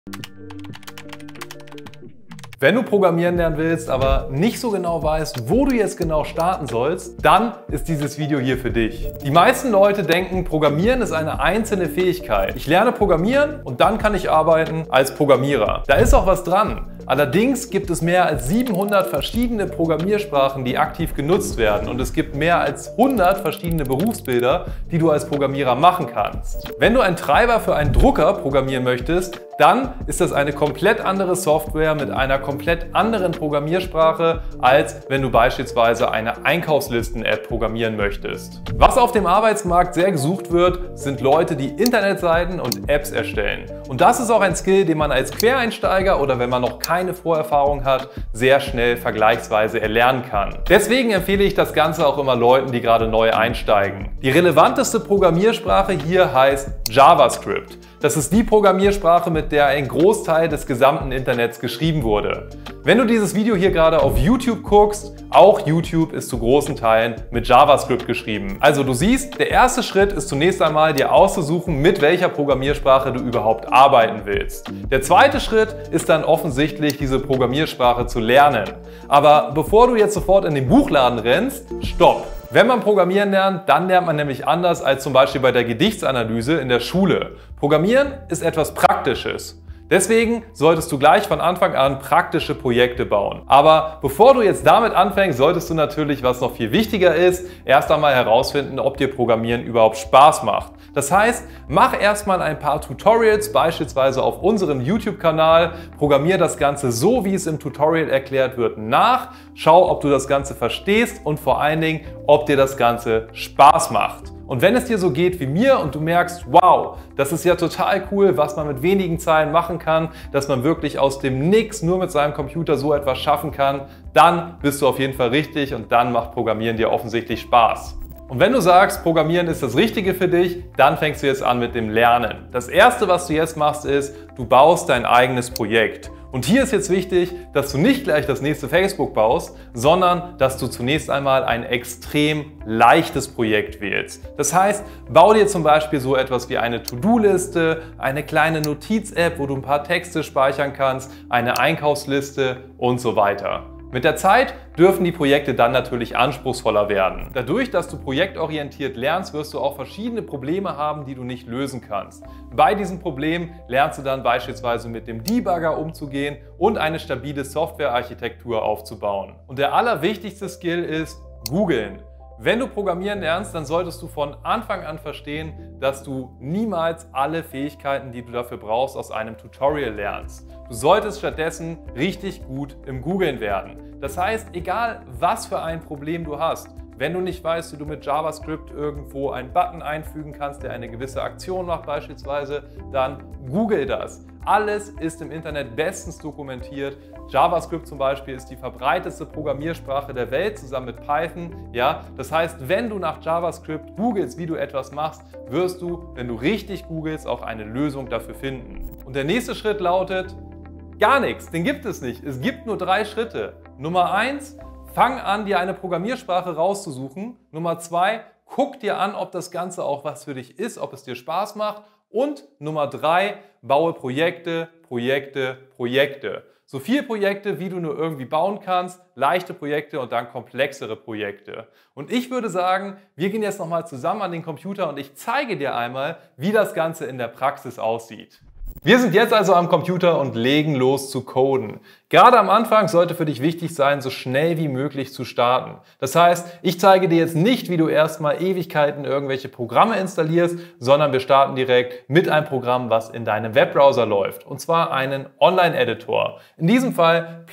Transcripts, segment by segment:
Wenn du programmieren lernen willst, aber nicht so genau weißt, wo du jetzt genau starten sollst, dann ist dieses Video hier für dich. Die meisten Leute denken, Programmieren ist eine einzelne Fähigkeit. Ich lerne Programmieren und dann kann ich arbeiten als Programmierer. Da ist auch was dran. Allerdings gibt es mehr als 700 verschiedene Programmiersprachen, die aktiv genutzt werden, und es gibt mehr als 100 verschiedene Berufsbilder, die du als Programmierer machen kannst. Wenn du einen Treiber für einen Drucker programmieren möchtest, dann ist das eine komplett andere Software mit einer komplett anderen Programmiersprache, als wenn du beispielsweise eine Einkaufslisten-App programmieren möchtest. Was auf dem Arbeitsmarkt sehr gesucht wird, sind Leute, die Internetseiten und Apps erstellen. Und das ist auch ein Skill, den man als Quereinsteiger oder wenn man noch keine Vorerfahrung hat, sehr schnell vergleichsweise erlernen kann. Deswegen empfehle ich das Ganze auch immer Leuten, die gerade neu einsteigen. Die relevanteste Programmiersprache hier heißt JavaScript. Das ist die Programmiersprache, mit der ein Großteil des gesamten Internets geschrieben wurde. Wenn du dieses Video hier gerade auf YouTube guckst, auch YouTube ist zu großen Teilen mit JavaScript geschrieben. Also du siehst, der erste Schritt ist zunächst einmal, dir auszusuchen, mit welcher Programmiersprache du überhaupt arbeiten willst. Der zweite Schritt ist dann offensichtlich, diese Programmiersprache zu lernen. Aber bevor du jetzt sofort in den Buchladen rennst, stopp! Wenn man Programmieren lernt, dann lernt man nämlich anders als zum Beispiel bei der Gedichtsanalyse in der Schule. Programmieren ist etwas Praktisches. Deswegen solltest du gleich von Anfang an praktische Projekte bauen. Aber bevor du jetzt damit anfängst, solltest du natürlich, was noch viel wichtiger ist, erst einmal herausfinden, ob dir Programmieren überhaupt Spaß macht. Das heißt, mach erstmal ein paar Tutorials, beispielsweise auf unserem YouTube-Kanal, programmier das Ganze so, wie es im Tutorial erklärt wird, nach, schau, ob du das Ganze verstehst und vor allen Dingen, ob dir das Ganze Spaß macht. Und wenn es dir so geht wie mir und du merkst, wow, das ist ja total cool, was man mit wenigen Zeilen machen kann, dass man wirklich aus dem Nix nur mit seinem Computer so etwas schaffen kann, dann bist du auf jeden Fall richtig und dann macht Programmieren dir offensichtlich Spaß. Und wenn du sagst, Programmieren ist das Richtige für dich, dann fängst du jetzt an mit dem Lernen. Das Erste, was du jetzt machst, ist, du baust dein eigenes Projekt. Und hier ist jetzt wichtig, dass du nicht gleich das nächste Facebook baust, sondern dass du zunächst einmal ein extrem leichtes Projekt wählst. Das heißt, bau dir zum Beispiel so etwas wie eine To-Do-Liste, eine kleine Notiz-App, wo du ein paar Texte speichern kannst, eine Einkaufsliste und so weiter. Mit der Zeit dürfen die Projekte dann natürlich anspruchsvoller werden. Dadurch, dass du projektorientiert lernst, wirst du auch verschiedene Probleme haben, die du nicht lösen kannst. Bei diesen Problemen lernst du dann beispielsweise mit dem Debugger umzugehen und eine stabile Softwarearchitektur aufzubauen. Und der allerwichtigste Skill ist Googeln. Wenn du Programmieren lernst, dann solltest du von Anfang an verstehen, dass du niemals alle Fähigkeiten, die du dafür brauchst, aus einem Tutorial lernst. Du solltest stattdessen richtig gut im Googlen werden. Das heißt, egal was für ein Problem du hast, wenn du nicht weißt, wie du mit JavaScript irgendwo einen Button einfügen kannst, der eine gewisse Aktion macht beispielsweise, dann google das. Alles ist im Internet bestens dokumentiert. JavaScript zum Beispiel ist die verbreitetste Programmiersprache der Welt zusammen mit Python. Ja? Das heißt, wenn du nach JavaScript googelst, wie du etwas machst, wirst du, wenn du richtig googelst, auch eine Lösung dafür finden. Und der nächste Schritt lautet, gar nichts, den gibt es nicht. Es gibt nur 3 Schritte. Nummer 1, fang an, dir eine Programmiersprache rauszusuchen. Nummer 2, guck dir an, ob das Ganze auch was für dich ist, ob es dir Spaß macht. Und Nummer 3, baue Projekte, Projekte, Projekte. So viele Projekte, wie du nur irgendwie bauen kannst, leichte Projekte und dann komplexere Projekte. Und ich würde sagen, wir gehen jetzt nochmal zusammen an den Computer und ich zeige dir einmal, wie das Ganze in der Praxis aussieht. Wir sind jetzt also am Computer und legen los zu coden. Gerade am Anfang sollte für dich wichtig sein, so schnell wie möglich zu starten. Das heißt, ich zeige dir jetzt nicht, wie du erstmal Ewigkeiten irgendwelche Programme installierst, sondern wir starten direkt mit einem Programm, was in deinem Webbrowser läuft. Und zwar einen Online-Editor. In diesem Fall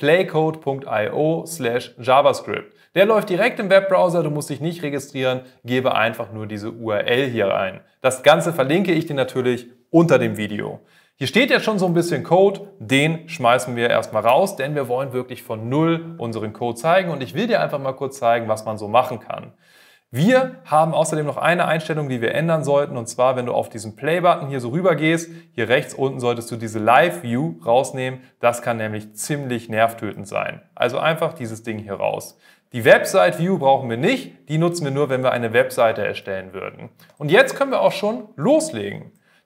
playcode.io/JavaScript. Der läuft direkt im Webbrowser, du musst dich nicht registrieren, gebe einfach nur diese URL hier ein. Das Ganze verlinke ich dir natürlich unter dem Video. Hier steht jetzt schon so ein bisschen Code, den schmeißen wir erstmal raus, denn wir wollen wirklich von Null unseren Code zeigen und ich will dir einfach mal kurz zeigen, was man so machen kann. Wir haben außerdem noch eine Einstellung, die wir ändern sollten, und zwar, wenn du auf diesen Play-Button hier so rüber gehst, hier rechts unten solltest du diese Live-View rausnehmen, das kann nämlich ziemlich nervtötend sein. Also einfach dieses Ding hier raus. Die Website-View brauchen wir nicht, die nutzen wir nur, wenn wir eine Webseite erstellen würden. Und jetzt können wir auch schon loslegen.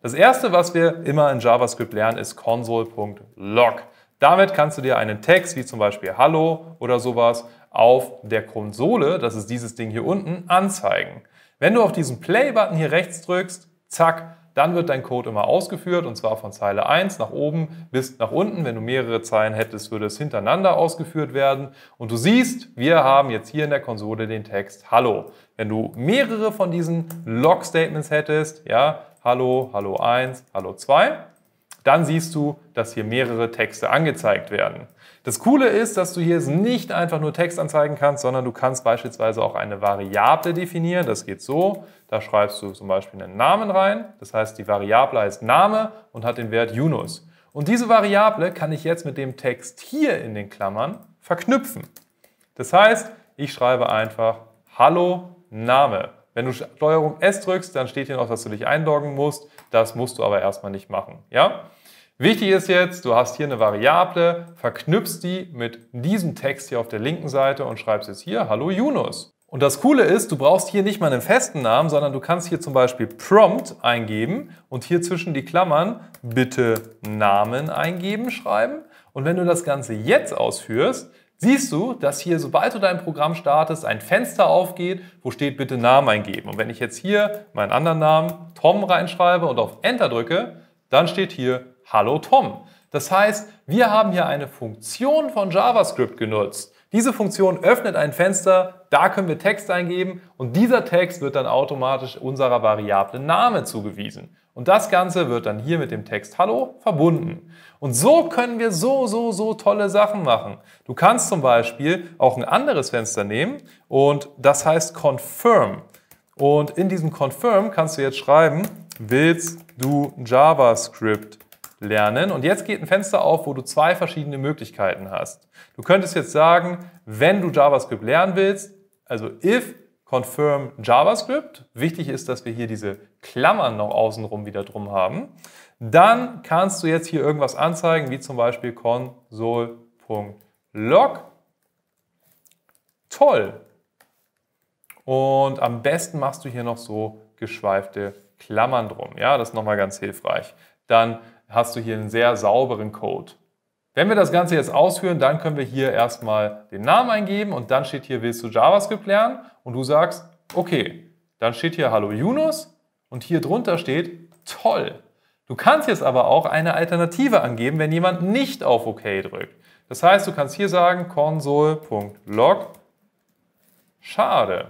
Das erste, was wir immer in JavaScript lernen, ist console.log. Damit kannst du dir einen Text, wie zum Beispiel Hallo oder sowas, auf der Konsole, das ist dieses Ding hier unten, anzeigen. Wenn du auf diesen Play-Button hier rechts drückst, zack, dann wird dein Code immer ausgeführt, und zwar von Zeile 1 nach oben bis nach unten. Wenn du mehrere Zeilen hättest, würde es hintereinander ausgeführt werden. Und du siehst, wir haben jetzt hier in der Konsole den Text Hallo. Wenn du mehrere von diesen Log-Statements hättest, ja, Hallo, Hallo 1, Hallo 2, dann siehst du, dass hier mehrere Texte angezeigt werden. Das Coole ist, dass du hier nicht einfach nur Text anzeigen kannst, sondern du kannst beispielsweise auch eine Variable definieren. Das geht so, da schreibst du zum Beispiel einen Namen rein. Das heißt, die Variable heißt Name und hat den Wert Yunus. Und diese Variable kann ich jetzt mit dem Text hier in den Klammern verknüpfen. Das heißt, ich schreibe einfach Hallo Name. Wenn du STRG S drückst, dann steht hier noch, dass du dich einloggen musst. Das musst du aber erstmal nicht machen. Ja? Wichtig ist jetzt, du hast hier eine Variable, verknüpfst die mit diesem Text hier auf der linken Seite und schreibst jetzt hier Hallo Yunus. Und das Coole ist, du brauchst hier nicht mal einen festen Namen, sondern du kannst hier zum Beispiel Prompt eingeben und hier zwischen die Klammern bitte Namen eingeben, schreiben. Und wenn du das Ganze jetzt ausführst, siehst du, dass hier, sobald du dein Programm startest, ein Fenster aufgeht, wo steht bitte Namen eingeben. Und wenn ich jetzt hier meinen anderen Namen Tom reinschreibe und auf Enter drücke, dann steht hier Hallo Tom. Das heißt, wir haben hier eine Funktion von JavaScript genutzt. Diese Funktion öffnet ein Fenster, da können wir Text eingeben und dieser Text wird dann automatisch unserer Variable Name zugewiesen. Und das Ganze wird dann hier mit dem Text Hallo verbunden. Und so können wir so tolle Sachen machen. Du kannst zum Beispiel auch ein anderes Fenster nehmen und das heißt Confirm. Und in diesem Confirm kannst du jetzt schreiben, willst du JavaScript lernen? Und jetzt geht ein Fenster auf, wo du zwei verschiedene Möglichkeiten hast. Du könntest jetzt sagen, wenn du JavaScript lernen willst, also if confirm JavaScript, wichtig ist, dass wir hier diese Klammern noch außenrum wieder drum haben, dann kannst du jetzt hier irgendwas anzeigen, wie zum Beispiel console.log. Toll! Und am besten machst du hier noch so geschweifte Klammern drum. Ja, das ist nochmal ganz hilfreich. Dann hast du hier einen sehr sauberen Code. Wenn wir das Ganze jetzt ausführen, dann können wir hier erstmal den Namen eingeben und dann steht hier, willst du JavaScript lernen? Und du sagst, okay. Dann steht hier Hallo Yunus und hier drunter steht, toll. Du kannst jetzt aber auch eine Alternative angeben, wenn jemand nicht auf OK drückt. Das heißt, du kannst hier sagen, console.log, schade.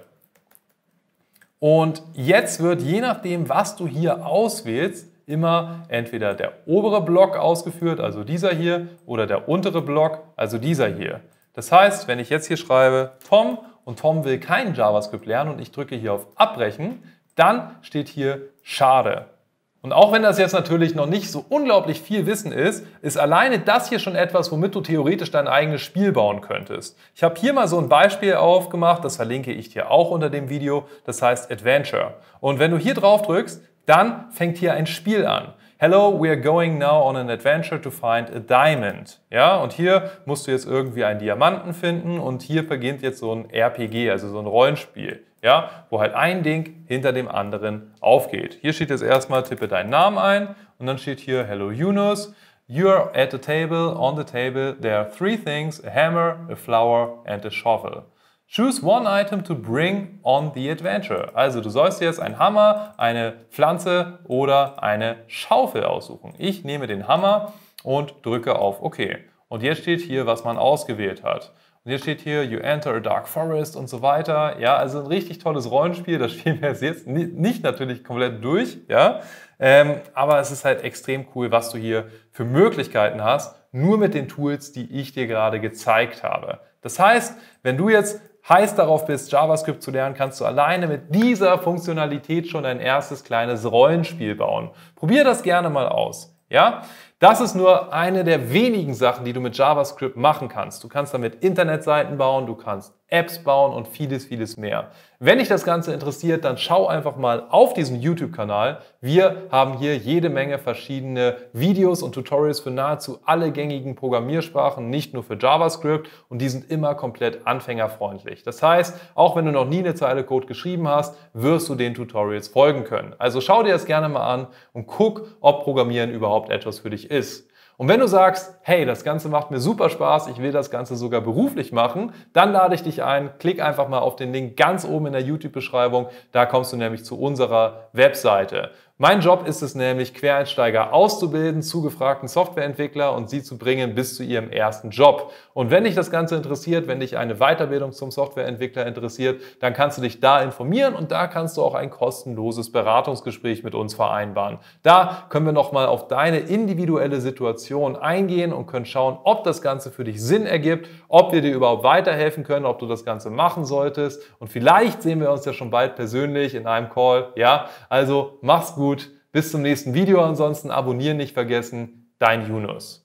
Und jetzt wird, je nachdem, was du hier auswählst, immer entweder der obere Block ausgeführt, also dieser hier, oder der untere Block, also dieser hier. Das heißt, wenn ich jetzt hier schreibe Tom und Tom will kein JavaScript lernen und ich drücke hier auf Abbrechen, dann steht hier schade. Und auch wenn das jetzt natürlich noch nicht so unglaublich viel Wissen ist, ist alleine das hier schon etwas, womit du theoretisch dein eigenes Spiel bauen könntest. Ich habe hier mal so ein Beispiel aufgemacht, das verlinke ich dir auch unter dem Video, das heißt Adventure. Und wenn du hier drauf drückst, dann fängt hier ein Spiel an. Hello, we are going now on an adventure to find a diamond. Ja, und hier musst du jetzt irgendwie einen Diamanten finden und hier beginnt jetzt so ein RPG, also so ein Rollenspiel, ja, wo halt ein Ding hinter dem anderen aufgeht. Hier steht jetzt erstmal, tippe deinen Namen ein und dann steht hier Hello Yunus, you're at the table, on the table there are three things, a hammer, a flower and a shovel. Choose one item to bring on the adventure. Also du sollst jetzt einen Hammer, eine Pflanze oder eine Schaufel aussuchen. Ich nehme den Hammer und drücke auf OK. Und jetzt steht hier, was man ausgewählt hat. Und jetzt steht hier, you enter a dark forest und so weiter. Ja, also ein richtig tolles Rollenspiel. Das spielen wir jetzt nicht natürlich komplett durch. Ja, aber es ist halt extrem cool, was du hier für Möglichkeiten hast, nur mit den Tools, die ich dir gerade gezeigt habe. Das heißt, wenn du jetzt heiß darauf bist, JavaScript zu lernen, kannst du alleine mit dieser Funktionalität schon ein erstes kleines Rollenspiel bauen. Probier das gerne mal aus. Ja? Das ist nur eine der wenigen Sachen, die du mit JavaScript machen kannst. Du kannst damit Internetseiten bauen, du kannst Apps bauen und vieles, vieles mehr. Wenn dich das Ganze interessiert, dann schau einfach mal auf diesen YouTube-Kanal. Wir haben hier jede Menge verschiedene Videos und Tutorials für nahezu alle gängigen Programmiersprachen, nicht nur für JavaScript, und die sind immer komplett anfängerfreundlich. Das heißt, auch wenn du noch nie eine Zeile Code geschrieben hast, wirst du den Tutorials folgen können. Also schau dir das gerne mal an und guck, ob Programmieren überhaupt etwas für dich ist. Und wenn du sagst, hey, das Ganze macht mir super Spaß, ich will das Ganze sogar beruflich machen, dann lade ich dich ein, klick einfach mal auf den Link ganz oben in der YouTube-Beschreibung, da kommst du nämlich zu unserer Webseite. Mein Job ist es nämlich, Quereinsteiger auszubilden zu gefragten Softwareentwickler und sie zu bringen bis zu ihrem ersten Job. Und wenn dich das Ganze interessiert, wenn dich eine Weiterbildung zum Softwareentwickler interessiert, dann kannst du dich da informieren und da kannst du auch ein kostenloses Beratungsgespräch mit uns vereinbaren. Da können wir nochmal auf deine individuelle Situation eingehen und können schauen, ob das Ganze für dich Sinn ergibt, ob wir dir überhaupt weiterhelfen können, ob du das Ganze machen solltest. Und vielleicht sehen wir uns ja schon bald persönlich in einem Call. Ja, also mach's gut. Bis zum nächsten Video. Ansonsten abonnieren nicht vergessen. Dein Yunus.